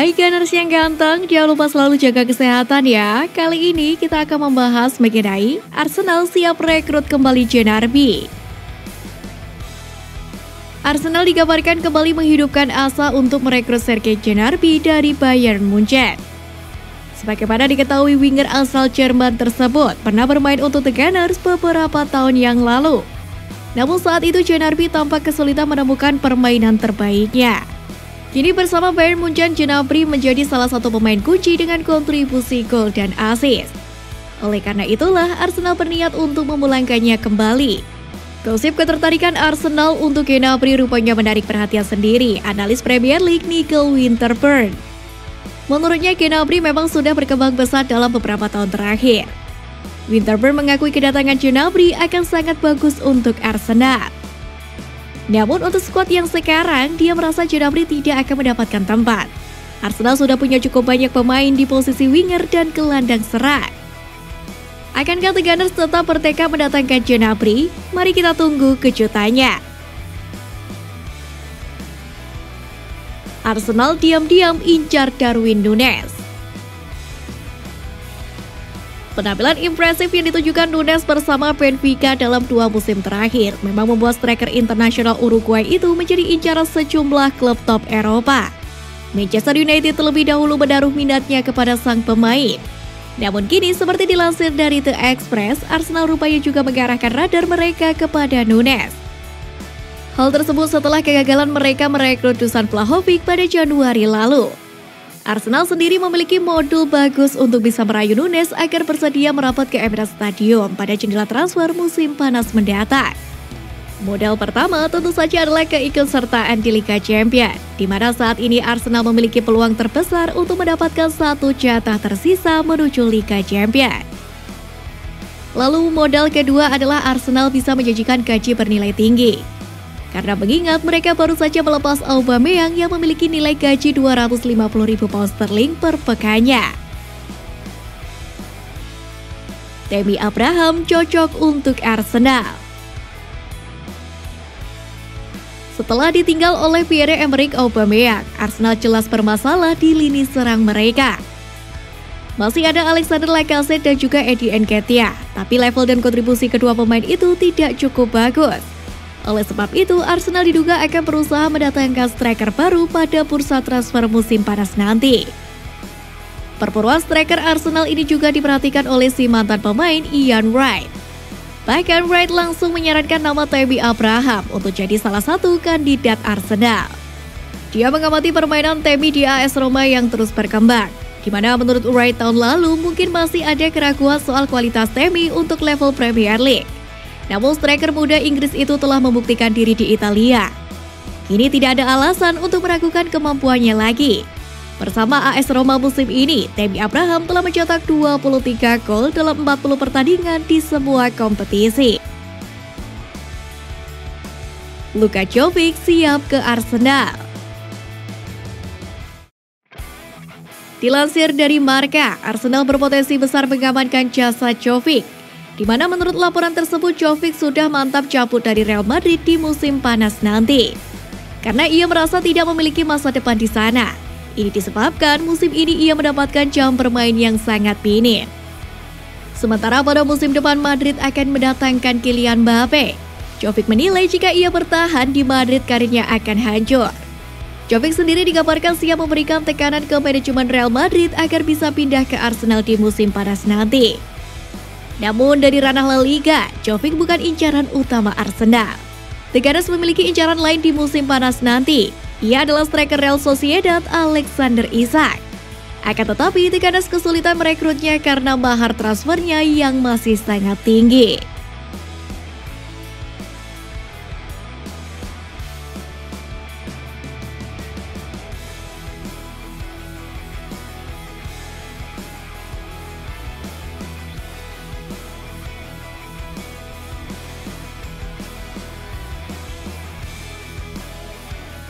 Hai Gunners yang ganteng, jangan lupa selalu jaga kesehatan ya. Kali ini kita akan membahas mengenai Arsenal siap rekrut kembali Gnabry. Arsenal dikabarkan kembali menghidupkan asa untuk merekrut Serge Gnabry dari Bayern Munchen. Sebagaimana diketahui, winger asal Jerman tersebut pernah bermain untuk The Gunners beberapa tahun yang lalu. Namun saat itu Gnabry tampak kesulitan menemukan permainan terbaiknya. Kini bersama Bayern Munchen, Gnabry menjadi salah satu pemain kunci dengan kontribusi gol dan assist. Oleh karena itulah Arsenal berniat untuk memulangkannya kembali. Gosip ketertarikan Arsenal untuk Gnabry rupanya menarik perhatian sendiri analis Premier League Nicole Winterburn. Menurutnya Gnabry memang sudah berkembang pesat dalam beberapa tahun terakhir. Winterburn mengakui kedatangan Gnabry akan sangat bagus untuk Arsenal. Namun untuk skuad yang sekarang, dia merasa Gnabry tidak akan mendapatkan tempat. Arsenal sudah punya cukup banyak pemain di posisi winger dan gelandang serang. Akankah The Gunners tetap bertekad mendatangkan Gnabry? Mari kita tunggu kejutannya. Arsenal diam-diam incar Darwin Núñez. Penampilan impresif yang ditunjukkan Núñez bersama Benfica dalam 2 musim terakhir memang membuat striker internasional Uruguay itu menjadi incaran sejumlah klub top Eropa. Manchester United terlebih dahulu menaruh minatnya kepada sang pemain. Namun kini seperti dilansir dari The Express, Arsenal rupanya juga mengarahkan radar mereka kepada Núñez. Hal tersebut setelah kegagalan mereka merekrut Dusan Vlahovic pada Januari lalu. Arsenal sendiri memiliki modul bagus untuk bisa merayu Núñez agar bersedia merapat ke Emirates Stadium pada jendela transfer musim panas mendatang. Modal pertama tentu saja adalah keikutsertaan di Liga Champions, di mana saat ini Arsenal memiliki peluang terbesar untuk mendapatkan satu jatah tersisa menuju Liga Champions. Lalu modal kedua adalah Arsenal bisa menjanjikan gaji bernilai tinggi. Karena mengingat mereka baru saja melepas Aubameyang yang memiliki nilai gaji 250.000 pound sterling per pekannya. Tammy Abraham cocok untuk Arsenal. Setelah ditinggal oleh Pierre-Emerick Aubameyang, Arsenal jelas bermasalah di lini serang mereka. Masih ada Alexander Lacazette dan juga Eddie Nketiah, tapi level dan kontribusi kedua pemain itu tidak cukup bagus. Oleh sebab itu, Arsenal diduga akan berusaha mendatangkan striker baru pada bursa transfer musim panas nanti. Perburuan striker Arsenal ini juga diperhatikan oleh si mantan pemain Ian Wright. Bahkan Wright langsung menyarankan nama Tammy Abraham untuk jadi salah satu kandidat Arsenal. Dia mengamati permainan Tammy di AS Roma yang terus berkembang, di mana menurut Wright tahun lalu mungkin masih ada keraguan soal kualitas Tammy untuk level Premier League. Namun striker muda Inggris itu telah membuktikan diri di Italia. Kini tidak ada alasan untuk meragukan kemampuannya lagi. Bersama AS Roma musim ini, Tammy Abraham telah mencetak 23 gol dalam 40 pertandingan di semua kompetisi. Luka Jovic siap ke Arsenal. Dilansir dari Marca, Arsenal berpotensi besar mengamankan jasa Jovic, di mana menurut laporan tersebut Jovic sudah mantap cabut dari Real Madrid di musim panas nanti. Karena ia merasa tidak memiliki masa depan di sana. Ini disebabkan musim ini ia mendapatkan jam bermain yang sangat minim. Sementara pada musim depan Madrid akan mendatangkan Kylian Mbappe. Jovic menilai jika ia bertahan di Madrid karirnya akan hancur. Jovic sendiri dikabarkan siap memberikan tekanan ke manajemen Real Madrid agar bisa pindah ke Arsenal di musim panas nanti. Namun dari ranah La Liga, Jovic bukan incaran utama Arsenal. The Gunners memiliki incaran lain di musim panas nanti. Ia adalah striker Real Sociedad Alexander Isak. Akan tetapi The Gunners kesulitan merekrutnya karena mahar transfernya yang masih sangat tinggi.